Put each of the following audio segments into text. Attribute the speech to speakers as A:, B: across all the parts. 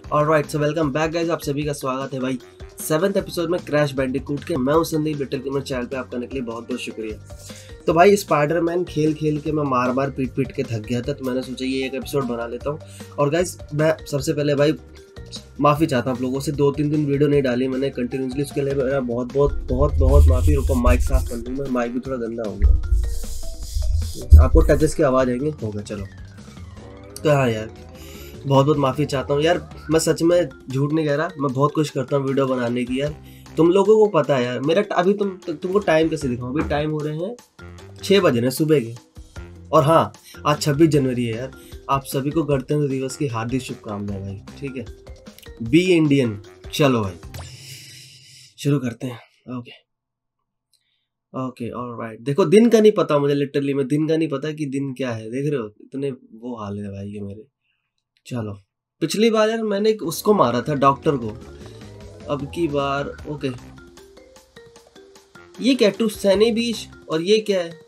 A: Alright, so welcome back guys, आप सभी का स्वागत है भाई 7th एपिसोड में क्रैश बैंडिकूट के। मैं हूं संदीप, लिटिल गेमर चैनल पे आपका आने के लिए बहुत बहुत शुक्रिया। तो भाई स्पाइडरमैन खेल खेल के मैं मार पीट के थक गया था, तो मैंने सोचा ये एक एपिसोड बना लेता हूँ। और गाइस मैं सबसे पहले भाई माफ़ी चाहता हूँ आप लोगों से, 2-3 दिन वीडियो नहीं डाली मैंने कंटिन्यूसली, उसके लिए मेरा बहुत माफ़ी। रुको माइक साफ कर लूँ मैं, माइक भी थोड़ा गंदा हो गया, आपको टचेस की आवाज़ आएंगे, होगा चलो। तो हाँ यार, बहुत माफ़ी चाहता हूँ यार, मैं सच में झूठ नहीं कह रहा, मैं बहुत कोशिश करता हूँ वीडियो बनाने की यार। तुम लोगों को पता है यार मेरा अभी तुमको टाइम कैसे दिखाऊँ, अभी टाइम हो रहे हैं 6 बज रहे हैं सुबह के। और हाँ, आज 26 जनवरी है यार, आप सभी को गणतंत्र दिवस की हार्दिक शुभकामनाएं भाई, ठीक है। Be Indian. चलो भाई शुरू करते हैं। Okay alright. देखो दिन का नहीं पता मुझे, लिटरली मैं दिन का नहीं पता कि दिन क्या है, देख रहे हो इतने वो हाल है भाई ये मेरे। चलो, पिछली बार यार मैंने उसको मारा था, डॉक्टर को, अब की बार ओके। ये क्या टू सैनी बीच, और ये क्या है?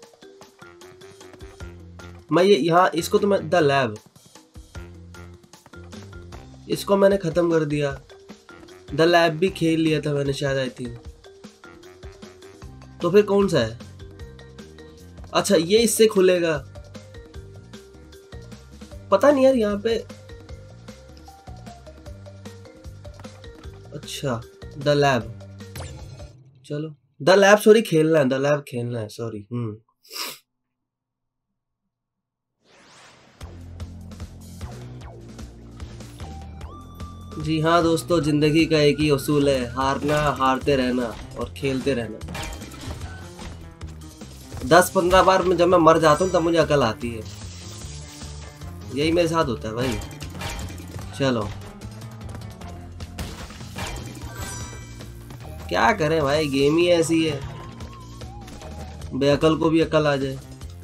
A: मैं ये यहाँ इसको तो मैं द लैब, इसको मैंने खत्म कर दिया। द लैब भी खेल लिया था मैंने शायद, आई थिंक। तो फिर कौन सा है? अच्छा ये इससे खुलेगा, पता नहीं यार यहाँ पे। अच्छा द लैब, चलो द लैब, सॉरी खेलना है, द लैब खेलना है, सॉरी। जी हाँ दोस्तों, जिंदगी का एक ही उसूल है, हारना, हारते रहना और खेलते रहना। 10-15 बार में जब मैं मर जाता हूँ तब मुझे अकल आती है, यही मेरे साथ होता है भाई। चलो क्या करें भाई, गेम ही ऐसी है, बेअकल को भी अकल आ जाए।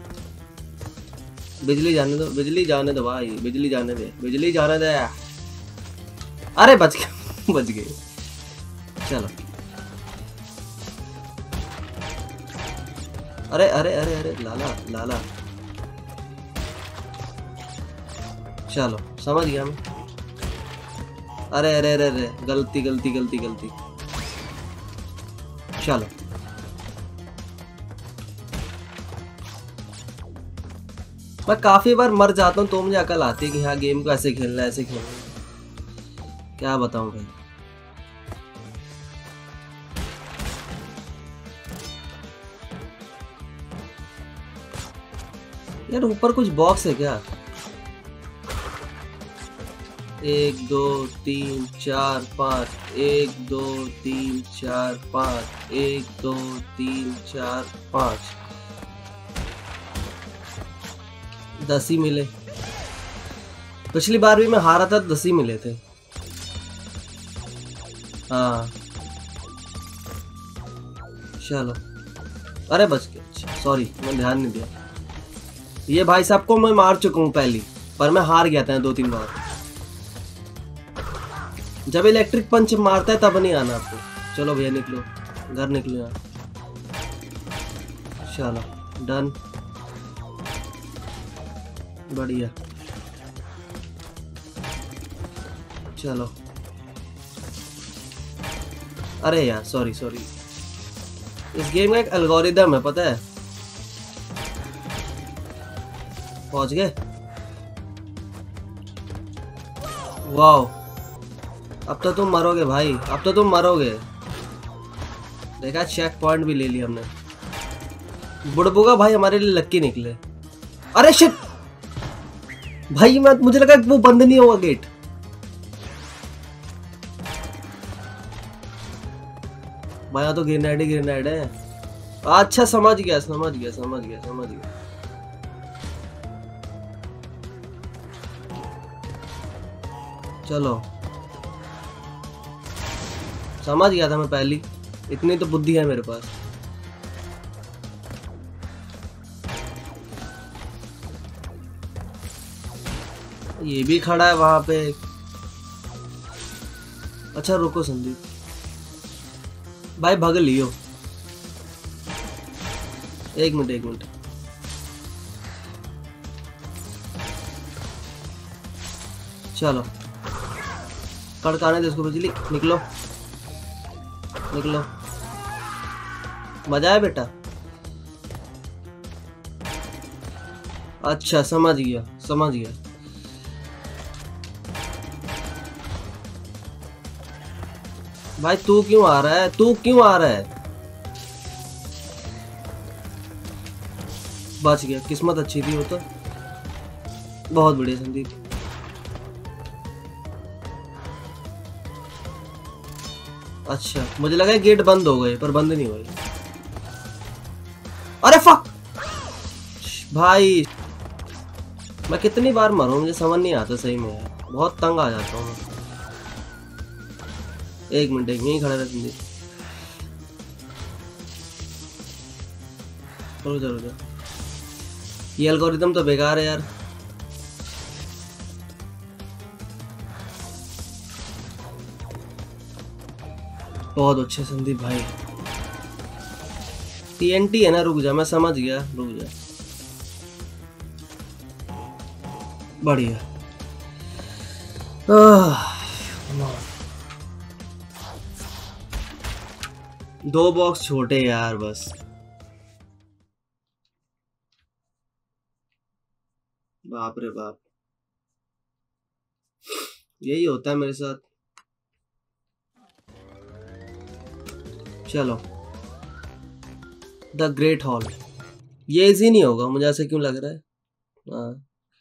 A: बिजली जाने दो, बिजली जाने दो भाई, बिजली जाने दे, बिजली जाने दे। अरे बच गए बच गए। चलो अरे अरे अरे अरे लाला लाला, चलो समझ गया मैं। अरे अरे अरे अरे, गलती गलती गलती गलती। चलो मैं काफी बार मर जाता हूँ तो मुझे अकल आती है कि हाँ गेम को ऐसे खेलना है, ऐसे खेलना है। क्या बताऊं भाई, यार ऊपर कुछ बॉक्स है क्या? 1 2 3 4 5, 1 2 3 4 5, 1 2 3 4 5, 10 ही मिले। पिछली बार भी मैं हारा था, 10 ही मिले थे। हाँ चलो, अरे बच गया, सॉरी मैं ध्यान नहीं दिया। ये भाई साहब को मैं मार चुका हूँ पहली, पर मैं हार गया था 2-3 बार। जब इलेक्ट्रिक पंच मारता है तब नहीं आना आपको। चलो भैया निकलो, घर निकलो यहाँ। चलो डन, बढ़िया। चलो अरे यार सॉरी, इस गेम का एक एल्गोरिदम है पता है। पहुंच गए, वाओ। अब तो तुम मरोगे भाई, अब तो तुम मरोगे। देखा, चेक पॉइंट भी ले लिया हमने। बुड़बुगा भाई हमारे लिए लक्की निकले। अरे शिट भाई, मुझे लगा वो बंद नहीं होगा गेट। भाई तो ग्रेनेड ही ग्रेनेड है। अच्छा समझ गया। चलो समझ गया था मैं पहली, इतनी तो बुद्धि है मेरे पास। ये भी खड़ा है वहां पे। अच्छा रुको संदीप भाई, भग लियो। एक मिनट। चलो कड़काने दे उसको बिजली। निकलो निकलो, मजा है बेटा। अच्छा समझ गया समझ गया। भाई तू क्यों आ रहा है, तू क्यों आ रहा है? बच गया, किस्मत अच्छी थी वो तो। बहुत बढ़िया संदीप। अच्छा मुझे लगा गेट बंद हो गए, पर बंद नहीं हुए। अरे फक भाई, मैं कितनी बार मरूं, मुझे समझ नहीं आता सही में यार, बहुत तंग आ जाता हूँ मैं। एक मिनट यहीं खड़ा रह संदीप। चलो ये एल्गोरिदम तो बेकार है यार। बहुत अच्छे संदीप भाई। TNT है ना, रुक जा, मैं समझ गया, रुक जा। बढ़िया। 2 बॉक्स छोटे यार बस। बाप रे बाप, यही होता है मेरे साथ। चलो द ग्रेट हॉल। ये इजी नहीं होगा मुझे ऐसे क्यों लग रहा है। हाँ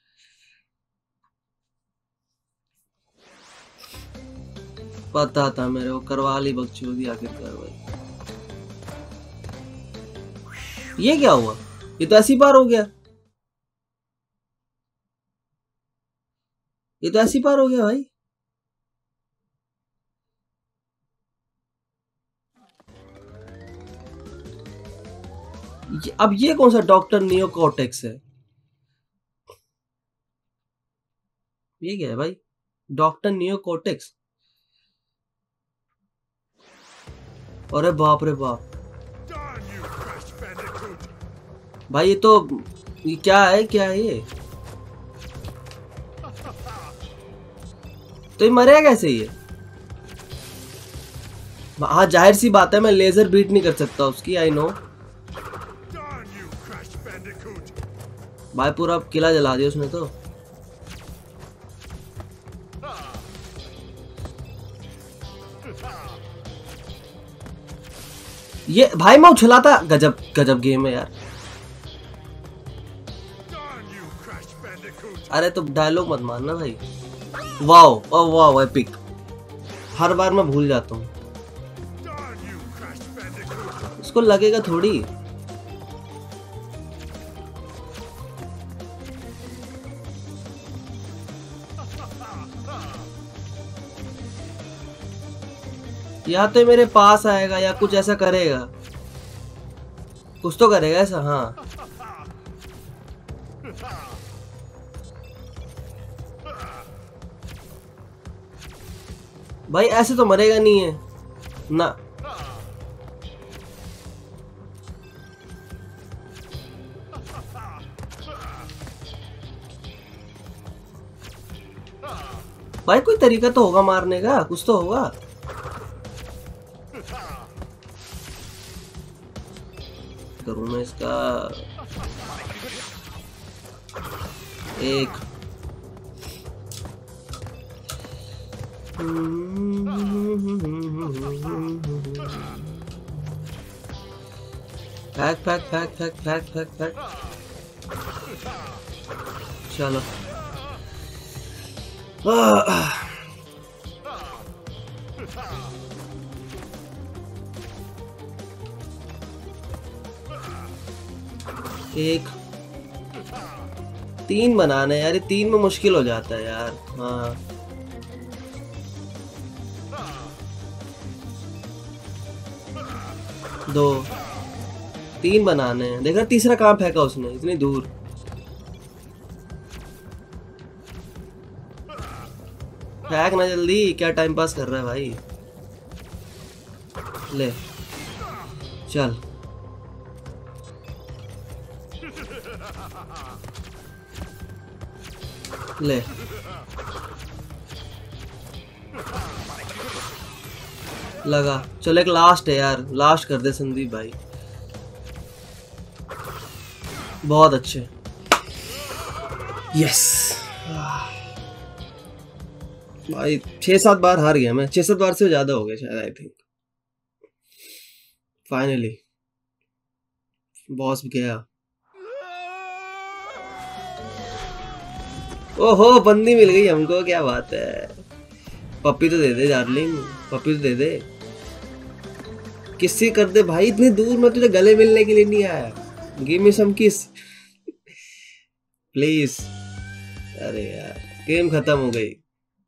A: पता था मेरे को, करवा ली बकचोदी आखिरकार भाई। ये क्या हुआ, ये तो ऐसी पार हो गया, ये तो ऐसी पार हो गया भाई। अब ये कौन सा डॉक्टर नियो कॉर्टेक्स है? ये क्या है भाई, डॉक्टर नियो कॉर्टेक्स? अरे बाप रे बाप भाई, ये तो ये क्या है, क्या है ये? तो ये मरेगा कैसे ये? हाँ जाहिर सी बात है, मैं लेजर बीट नहीं कर सकता उसकी, आई नो। भाई पूरा किला जला दिया उसने तो। ये भाई मैं उछलाता, गजब गजब गेम है यार। अरे तो डायलॉग मत मारना भाई। वाओ ओ वाओ एपिक, हर बार मैं भूल जाता हूँ। उसको लगेगा थोड़ी। या तो मेरे पास आएगा या कुछ ऐसा करेगा, कुछ तो करेगा ऐसा। हाँ भाई ऐसे तो मरेगा नहीं है ना। भाई कोई तरीका तो होगा मारने का, कुछ तो होगा। करूँ मैं इसका एक। फैक फैक फैक फैक फैक फैक फैक। चलो एक 3 बनाने यार, 3 में मुश्किल हो जाता है यार। हाँ 2 3 बनाने हैं। देखा तीसरा कहाँ फेंका उसने इतनी दूर। फेंक ना जल्दी, क्या टाइम पास कर रहा है भाई। ले चल ले लगा। चलो एक लास्ट है यार, लास्ट कर दे संदीप भाई। बहुत अच्छे, यस भाई। 6-7 बार हार गया मैं, 6-7 बार से ज्यादा हो गया शायद, आई थिंक। फाइनली बॉस गया। ओहो बंदी मिल गई हमको, क्या बात है। पप्पी तो दे दे डार्लिंग, पप्पी तो दे दे। किसी कर दे भाई, इतनी दूर मैं तुझे गले मिलने के लिए नहीं आया। गिव मी सम किस प्लीज। अरे यार गेम खत्म हो गई।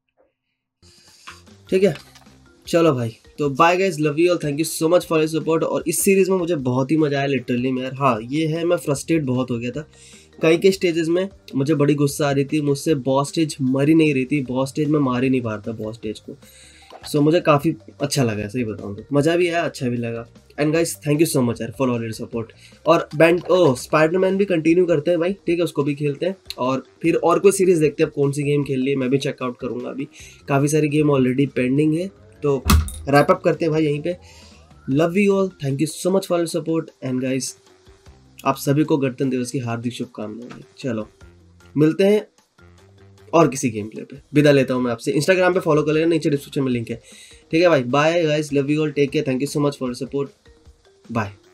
A: ठीक है चलो भाई, तो bye guys, love you all, thank you so much for your support. और इस सीरीज में मुझे बहुत ही मजा आया लिटरली में यार। हाँ ये है, मैं फ्रस्ट्रेट बहुत हो गया था कई के स्टेजेस में, मुझे बड़ी गुस्सा आ रही थी, मुझसे बॉस स्टेज मर ही नहीं रही थी, बॉस स्टेज में मार ही नहीं पा रहा था बॉस स्टेज को। सो मुझे काफ़ी अच्छा लगा, सही बताऊँ तो मज़ा भी आया, अच्छा भी लगा। And guys thank you so much यार फॉर ऑल योर सपोर्ट। और स्पाइडरमैन भी कंटिन्यू करते हैं भाई, ठीक है, उसको भी खेलते हैं। और फिर और कोई सीरीज़ देखते हैं, अब कौन सी गेम खेल ली है मैं भी चेकआउट करूँगा। अभी काफ़ी सारी गेम ऑलरेडी पेंडिंग है, तो रैप अप करते हैं भाई यहीं पे। Love you all, thank you so much for your support. And guys आप सभी को गणतंत्र दिवस की हार्दिक शुभकामनाएं। चलो मिलते हैं और किसी गेम प्ले पे। विदा लेता हूँ मैं आपसे। इंस्टाग्राम पे फॉलो कर लेना, नीचे डिस्क्रिप्शन में लिंक है। ठीक है भाई, bye guys, love you all, take care, thank you so much for support, bye.